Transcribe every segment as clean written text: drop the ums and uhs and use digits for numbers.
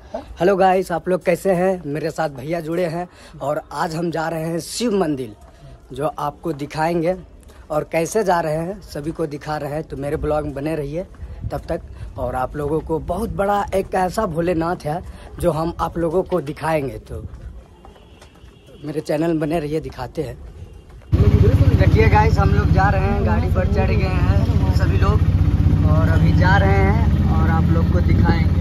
Hello guys, आप लोग कैसे हैं? मेरे साथ भैया जुड़े हैं और आज हम जा रहे हैं शिव मंदिर, जो आपको दिखाएंगे और कैसे जा रहे हैं सभी को दिखा रहे हैं। तो मेरे ब्लॉग में बने रहिए तब तक। और आप लोगों को बहुत बड़ा एक ऐसा भोलेनाथ है जो हम आप लोगों को दिखाएंगे, तो मेरे चैनल में बने रहिए, दिखाते हैं। देखिए गाइस, हम लोग जा रहे हैं, गाड़ी पर चढ़ गए हैं सभी लोग और अभी जा रहे हैं और आप लोग को दिखाएंगे।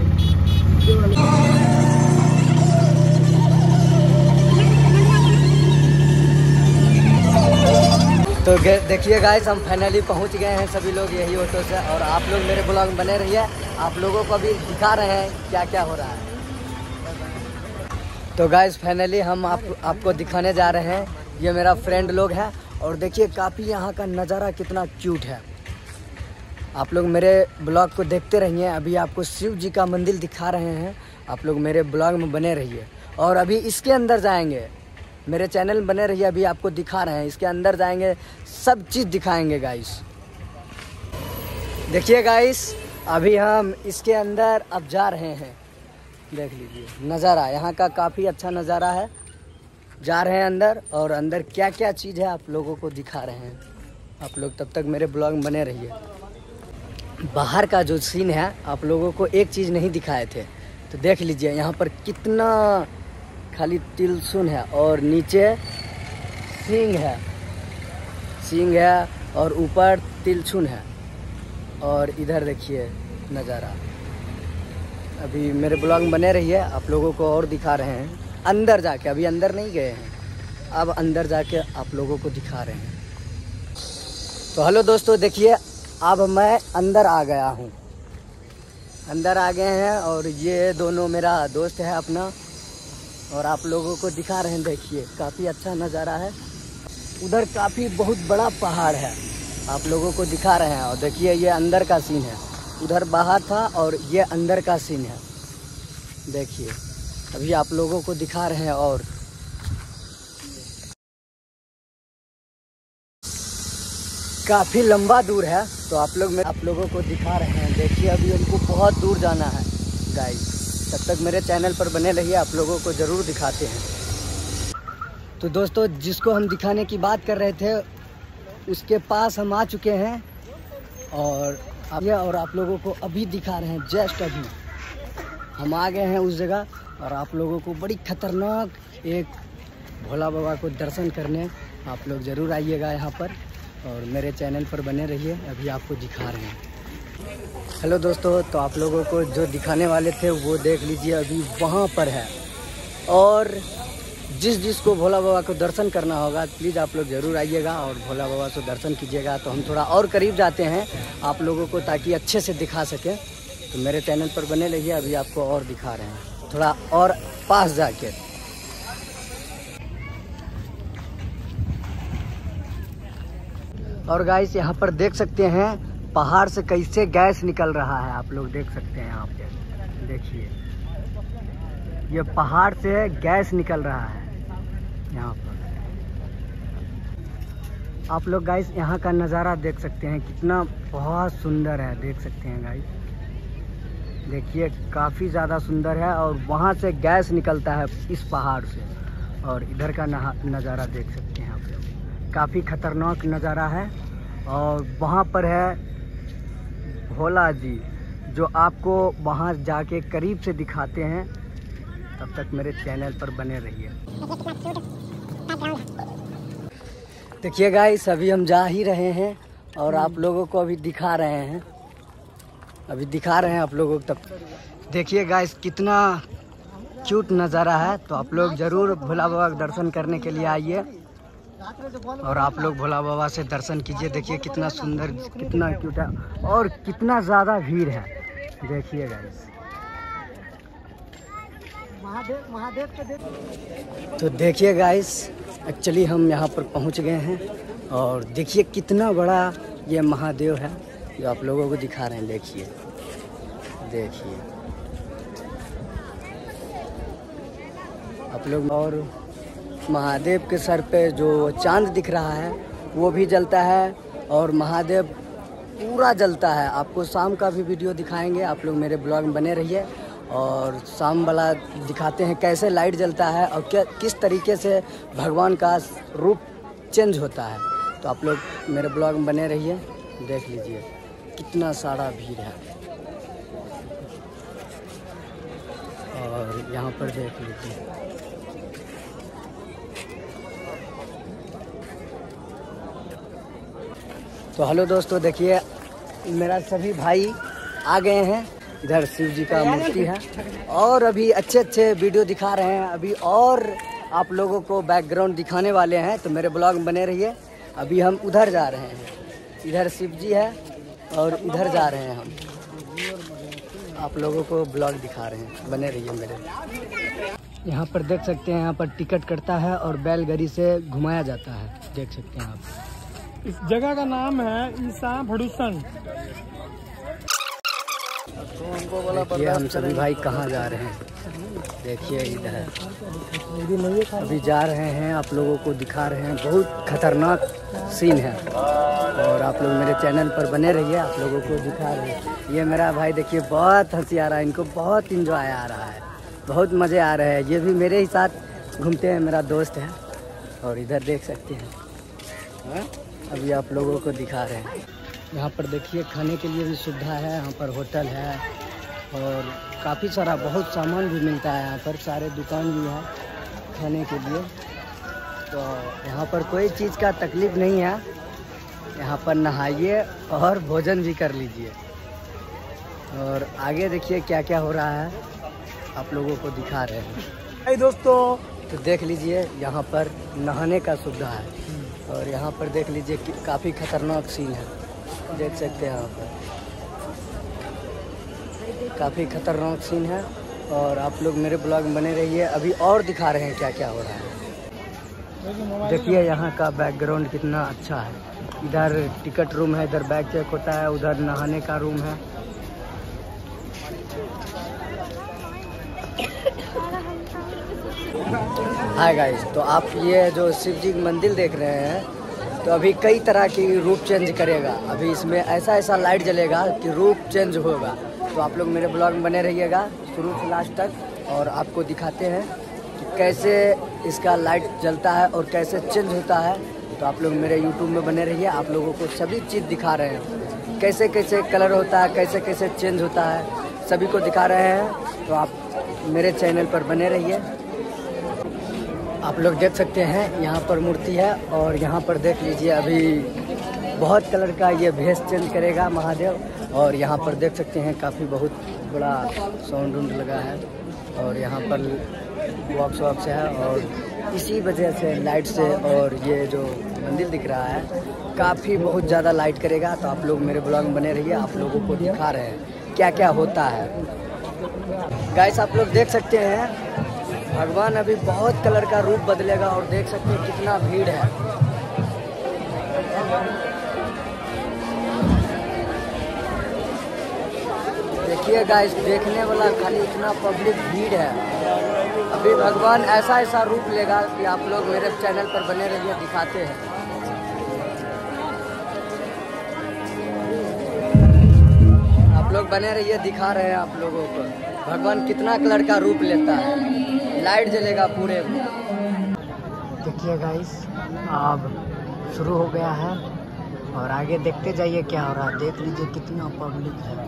तो देखिए गाइस, हम फाइनली पहुंच गए हैं सभी लोग यही ऑटो से। और आप लोग मेरे ब्लॉग में बने रहिए, आप लोगों को भी दिखा रहे हैं क्या क्या हो रहा है। तो गाइस फाइनली हम आपको दिखाने जा रहे हैं। ये मेरा फ्रेंड लोग है और देखिए काफ़ी यहाँ का नज़ारा कितना क्यूट है। आप लोग मेरे ब्लॉग को देखते रहिए। अभी आपको शिव जी का मंदिर दिखा रहे हैं, आप लोग मेरे ब्लॉग में बने रहिए। और अभी इसके अंदर जाएंगे, मेरे चैनल में बने रहिए, अभी आपको दिखा रहे हैं। इसके अंदर जाएंगे, सब चीज़ दिखाएंगे गाइस। देखिए गाइस, अभी हम इसके अंदर अब जा रहे हैं। देख लीजिए नज़ारा, यहाँ का काफ़ी अच्छा नज़ारा है। जा रहे हैं अंदर और अंदर क्या क्या चीज़ है आप लोगों को दिखा रहे हैं। आप लोग तब तक मेरे ब्लॉग में बने रहिए। बाहर का जो सीन है आप लोगों को एक चीज़ नहीं दिखाए थे, तो देख लीजिए यहाँ पर कितना खाली तिलसुन है और नीचे सींग है और ऊपर तिलसुन है। और इधर देखिए नज़ारा। अभी मेरे ब्लॉग में बने रहिए, आप लोगों को और दिखा रहे हैं अंदर जाके। अभी अंदर नहीं गए हैं, अब अंदर जाके आप लोगों को दिखा रहे हैं। तो हेलो दोस्तों, देखिए अब मैं अंदर आ गया हूँ, अंदर आ गए हैं और ये दोनों मेरा दोस्त है अपना और आप लोगों को दिखा रहे हैं। देखिए काफ़ी अच्छा नज़ारा है। उधर काफ़ी बहुत बड़ा पहाड़ है, आप लोगों को दिखा रहे हैं। और देखिए ये अंदर का सीन है, उधर बाहर था और ये अंदर का सीन है। देखिए अभी आप लोगों को दिखा रहे हैं। और काफ़ी लंबा दूर है, तो आप लोगों को दिखा रहे हैं। देखिए अभी हमको बहुत दूर जाना है गाइस। तब तक मेरे चैनल पर बने रहिए, आप लोगों को ज़रूर दिखाते हैं। तो दोस्तों, जिसको हम दिखाने की बात कर रहे थे उसके पास हम आ चुके हैं और आप लोगों को अभी दिखा रहे हैं। जस्ट अभी हम आ गए हैं उस जगह और आप लोगों को बड़ी खतरनाक एक भोला बाबा को दर्शन करने आप लोग ज़रूर आइएगा यहाँ पर और मेरे चैनल पर बने रहिए। अभी आपको दिखा रहे हैं। हेलो दोस्तों, तो आप लोगों को जो दिखाने वाले थे वो देख लीजिए, अभी वहाँ पर है। और जिसको भोला बाबा को दर्शन करना होगा प्लीज़ आप लोग ज़रूर आइएगा और भोला बाबा से दर्शन कीजिएगा। तो हम थोड़ा और करीब जाते हैं आप लोगों को, ताकि अच्छे से दिखा सकें। तो मेरे चैनल पर बने रहिए, अभी आपको और दिखा रहे हैं थोड़ा और पास जाके। और गाइस यहाँ पर देख सकते हैं पहाड़ से कैसे गैस निकल रहा है, आप लोग देख सकते हैं। यहाँ पे देखिए ये पहाड़ से गैस निकल रहा है यहाँ पर। आप लोग गाइस यहाँ का नज़ारा देख सकते हैं, कितना बहुत सुंदर है, देख सकते हैं गाइस। देखिए काफ़ी ज़्यादा सुंदर है और वहाँ से गैस निकलता है इस पहाड़ से। और इधर का नज़ारा देख सकते हैं आप लोग, काफ़ी खतरनाक नज़ारा है। और वहाँ पर है भोला जी, जो आपको वहाँ जाके करीब से दिखाते हैं। तब तक मेरे चैनल पर बने रहिए। देखिए गाइस, अभी हम जा ही रहे हैं और आप लोगों को अभी दिखा रहे हैं, आप लोगों को। तब देखिए गाइस कितना क्यूट नज़ारा है। तो आप लोग ज़रूर भोला बाबा का दर्शन करने के लिए आइए और आप लोग भोला बाबा से दर्शन कीजिए। देखिए कितना सुंदर, कितना क्यूट है और कितना ज़्यादा भीड़ है। देखिए गाइस, तो देखिए गाइस, एक्चुअली हम यहाँ पर पहुँच गए हैं और देखिए कितना बड़ा ये महादेव है जो आप लोगों को दिखा रहे हैं। देखिए आप लोग। और महादेव के सर पे जो चांद दिख रहा है वो भी जलता है और महादेव पूरा जलता है। आपको शाम का भी वीडियो दिखाएंगे, आप लोग मेरे ब्लॉग में बने रहिए। और शाम वाला दिखाते हैं कैसे लाइट जलता है और किस तरीके से भगवान का रूप चेंज होता है। तो आप लोग मेरे ब्लॉग में बने रहिए, देख लीजिए कितना सारा भीड़ है। और यहाँ पर देख लीजिए तो हेलो दोस्तों, देखिए मेरा सभी भाई आ गए हैं। इधर शिव जी का मूर्ति है और अभी अच्छे अच्छे वीडियो दिखा रहे हैं। अभी और आप लोगों को बैकग्राउंड दिखाने वाले हैं, तो मेरे ब्लॉग में बने रहिए। अभी हम उधर जा रहे हैं, इधर शिव जी है और इधर जा रहे हैं हम। आप लोगों को ब्लॉग दिखा रहे हैं, बने रहिए मेरे। यहाँ पर देख सकते हैं, यहाँ पर टिकट कटता है और बैलगाड़ी से घुमाया जाता है, देख सकते हैं आप। इस जगह का नाम है ईसा भड़ूसन। देखिए हम सभी भाई कहाँ जा रहे हैं, देखिए इधर अभी जा रहे हैं, आप लोगों को दिखा रहे हैं। बहुत खतरनाक सीन है और आप लोग मेरे चैनल पर बने रहिए, आप लोगों को दिखा रहे हैं। ये मेरा भाई देखिए बहुत हंसी आ रहा है, इनको बहुत इंजॉय आ रहा है, बहुत मज़े आ रहे हैं। ये भी मेरे ही साथ घूमते हैं, मेरा दोस्त है। और इधर देख सकते हैं, अभी आप लोगों को दिखा रहे हैं। यहाँ पर देखिए खाने के लिए भी सुविधा है, यहाँ पर होटल है और काफ़ी सारा बहुत सामान भी मिलता है। यहाँ पर सारे दुकान भी है खाने के लिए, तो यहाँ पर कोई चीज़ का तकलीफ़ नहीं है। यहाँ पर नहाइए और भोजन भी कर लीजिए। और आगे देखिए क्या क्या हो रहा है, आप लोगों को दिखा रहे हैं। हाय दोस्तों, तो देख लीजिए यहाँ पर नहाने का सुविधा है और यहाँ पर देख लीजिए काफ़ी खतरनाक सीन है, देख सकते हैं यहाँ पर काफ़ी खतरनाक सीन है। और आप लोग मेरे ब्लॉग में बने रहिए, अभी और दिखा रहे हैं क्या क्या हो रहा है। देखिए यहाँ का बैकग्राउंड कितना अच्छा है। इधर टिकट रूम है, इधर बैग चेक होता है, उधर नहाने का रूम है। हाय गाइस, तो आप ये जो शिव जी मंदिर देख रहे हैं, तो अभी कई तरह की रूप चेंज करेगा। अभी इसमें ऐसा ऐसा लाइट जलेगा कि रूप चेंज होगा। तो आप लोग मेरे ब्लॉग में बने रहिएगा शुरू से लास्ट तक, और आपको दिखाते हैं कि कैसे इसका लाइट जलता है और कैसे चेंज होता है। तो आप लोग मेरे यूट्यूब में बने रहिए, आप लोगों को सभी चीज़ दिखा रहे हैं, कैसे कैसे कलर होता है, कैसे कैसे चेंज होता है, सभी को दिखा रहे हैं। तो आप मेरे चैनल पर बने रहिए। आप लोग देख सकते हैं यहाँ पर मूर्ति है और यहाँ पर देख लीजिए अभी बहुत कलर का ये भेष चेंज करेगा महादेव। और यहाँ पर देख सकते हैं काफ़ी बहुत बड़ा साउंड उंड लगा है और यहाँ पर बॉक्स वॉक्स है, और इसी वजह से लाइट से और ये जो मंदिर दिख रहा है काफ़ी बहुत ज़्यादा लाइट करेगा। तो आप लोग मेरे ब्लॉग में बने रहिए, आप लोगों को दिखा रहे हैं क्या क्या होता है। गाइस आप लोग देख सकते हैं भगवान अभी बहुत कलर का रूप बदलेगा और देख सकते हैं कितना भीड़ है। देखिए गाइस, देखने वाला खाली इतना पब्लिक भीड़ है। अभी भगवान ऐसा ऐसा रूप लेगा कि आप लोग मेरे चैनल पर बने रहिए, दिखाते हैं। आप लोग बने रहिए, दिखा रहे हैं आप लोगों को भगवान कितना कलर का रूप लेता है, लाइट जलेगा पूरे। देखिए गाइस, अब शुरू हो गया है और आगे देखते जाइए क्या हो रहा है। देख लीजिए कितना पब्लिक है।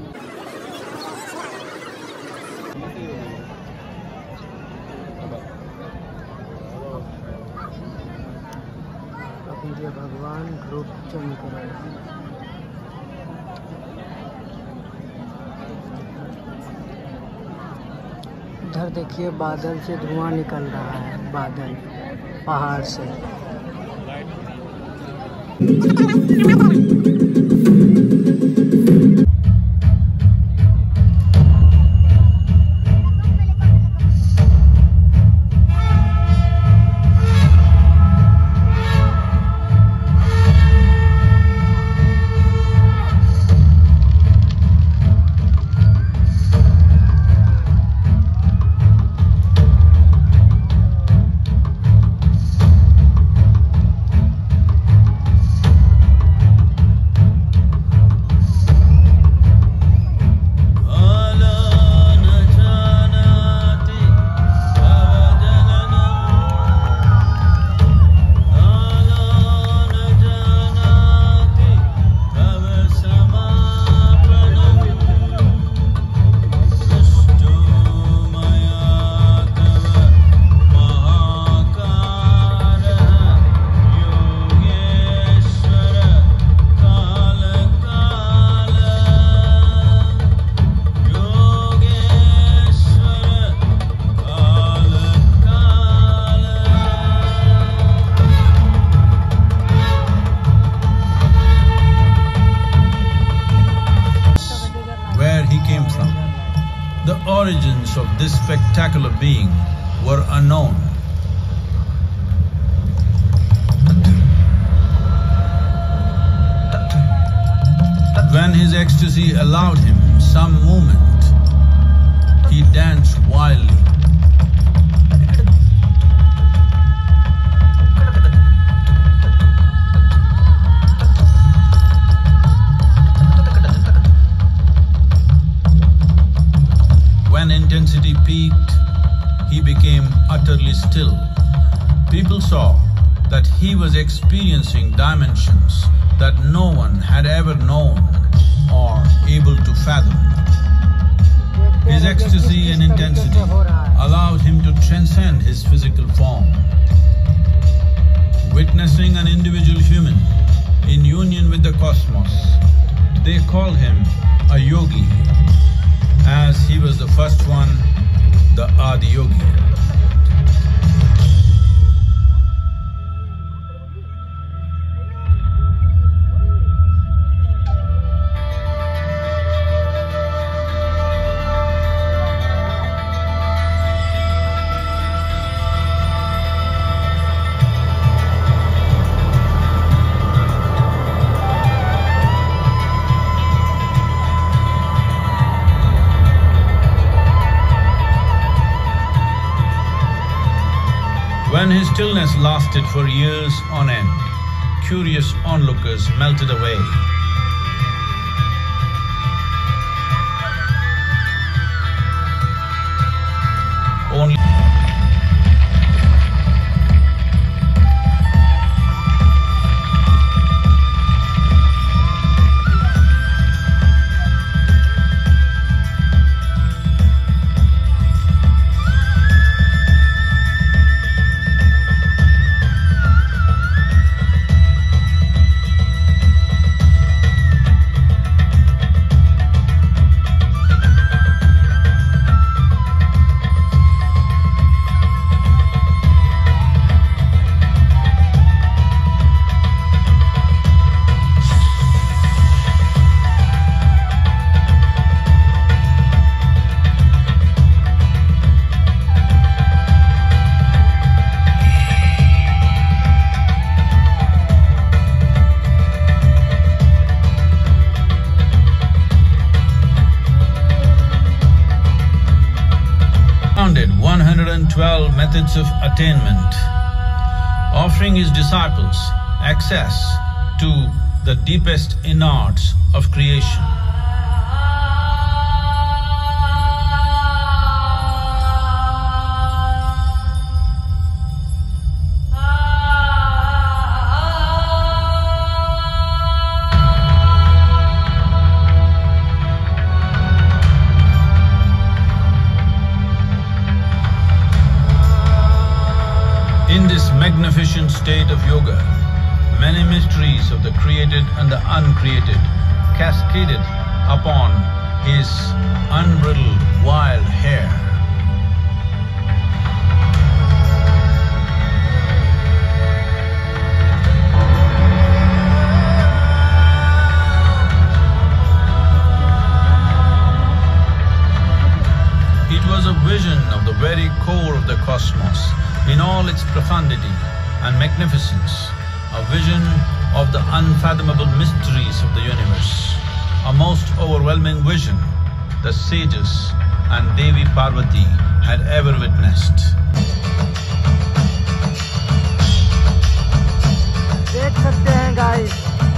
अब ये भगवान रूप चेंज करेगा। इधर देखिए बादल से धुआं निकल रहा है, बादल पहाड़ से। spectacular being were unknown. When his ecstasy allowed him some movement, he danced wildly. When intensity peaked, he became utterly still. People saw that he was experiencing dimensions that no one had ever known or able to fathom. His ecstasy and intensity allowed him to transcend his physical form. Witnessing an individual human in union with the cosmos, they called him a yogi, as he was the first one, the Adiyogi. When his stillness lasted for years on end, curious onlookers melted away. Only founded 112 methods of attainment, offering his disciples access to the deepest innards of creation. In this magnificent state of yoga, many mysteries of the created and the uncreated cascaded upon his unbridled wild hair. It was a vision of the very core of the cosmos in all its profundity and magnificence, a vision of the unfathomable mysteries of the universe, a most overwhelming vision the sages and Devi Parvati had ever witnessed. देख सकते हैं guys,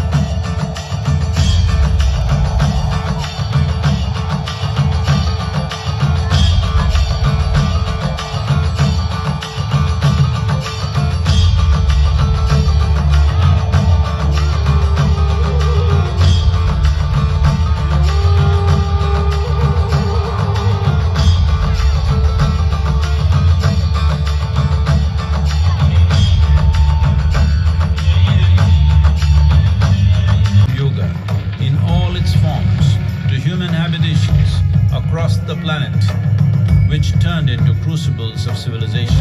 across the planet, which turned into crucibles of civilization.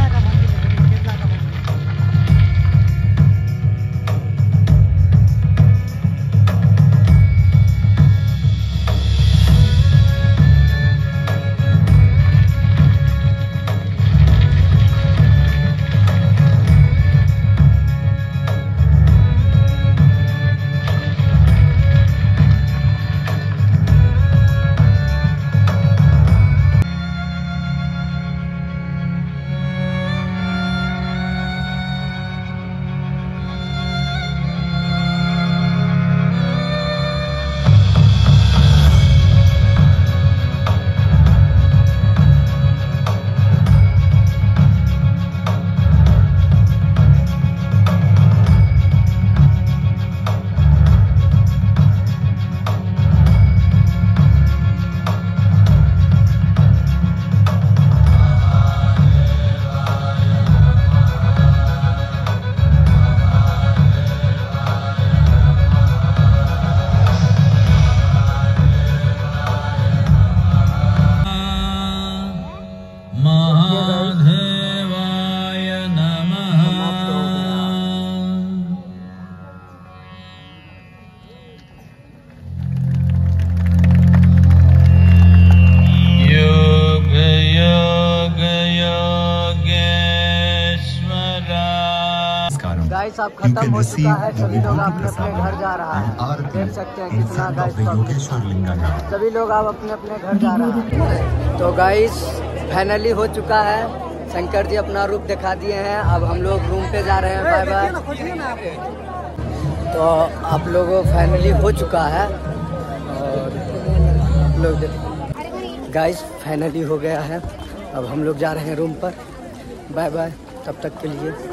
देखिए guys. महादेवाय नमः। Yoga yoga Yogeshwara. Guys अब खत्म हो चुका है, सभी लोग अपने अपने घर जा रहा है। देख सकते हैं कितना गाइस सभी लोग अब अपने अपने घर जा रहा है। तो गाइस फाइनली हो चुका है, शंकर जी अपना रूप दिखा दिए हैं। अब हम लोग रूम पे जा रहे हैं। Bye bye. तो आप लोगों फाइनली हो चुका है और आप लोग गाइस फाइनली हो गया है। अब हम लोग जा रहे हैं रूम पर। बाय बाय तब तक के लिए।